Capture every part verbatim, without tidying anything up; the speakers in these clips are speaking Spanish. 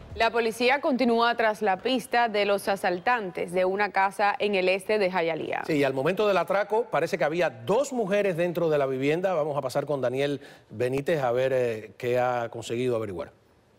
La policía continúa tras la pista de los asaltantes de una casa en el este de Hialeah. Sí, al momento del atraco parece que había dos mujeres dentro de la vivienda. Vamos a pasar con Daniel Benítez a ver eh, qué ha conseguido averiguar.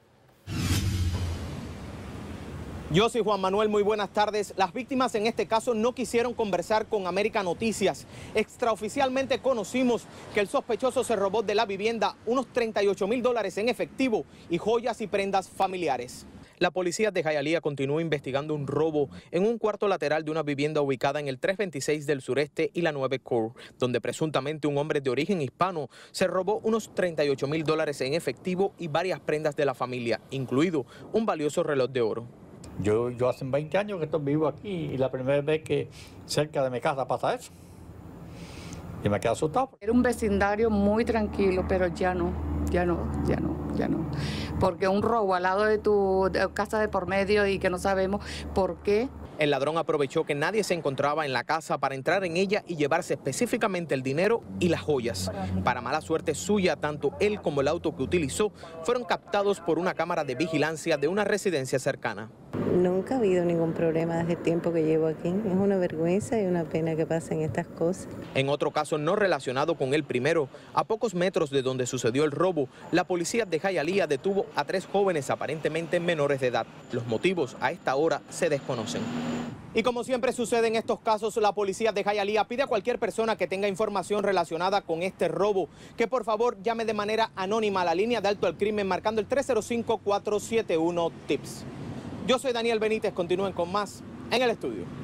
Yo soy Juan Manuel, muy buenas tardes. Las víctimas en este caso no quisieron conversar con América Noticias. Extraoficialmente conocimos que el sospechoso se robó de la vivienda unos treinta y ocho mil dólares en efectivo y joyas y prendas familiares. La policía de Hialeah continúa investigando un robo en un cuarto lateral de una vivienda ubicada en el trescientos veintiséis del sureste y la nueve Core, donde presuntamente un hombre de origen hispano se robó unos treinta y ocho mil dólares en efectivo y varias prendas de la familia, incluido un valioso reloj de oro. Yo, yo hace veinte años que estoy vivo aquí y la primera vez que cerca de mi casa pasa eso. Y me quedé asustado. Era un vecindario muy tranquilo, pero ya no, ya no, ya no, ya no. Porque un robo al lado de tu de casa de por medio y que no sabemos por qué. El ladrón aprovechó que nadie se encontraba en la casa para entrar en ella y llevarse específicamente el dinero y las joyas. Para mala suerte suya, tanto él como el auto que utilizó fueron captados por una cámara de vigilancia de una residencia cercana. Nunca ha habido ningún problema desde el tiempo que llevo aquí. Es una vergüenza y una pena que pasen estas cosas. En otro caso no relacionado con el primero, a pocos metros de donde sucedió el robo, la policía de Hialeah detuvo a tres jóvenes aparentemente menores de edad. Los motivos a esta hora se desconocen. Y como siempre sucede en estos casos, la policía de Hialeah pide a cualquier persona que tenga información relacionada con este robo que por favor llame de manera anónima a la línea de alto al crimen marcando el tres cero cinco, cuatro siete uno, TIPS. Yo soy Daniel Benítez, continúen con más en el estudio.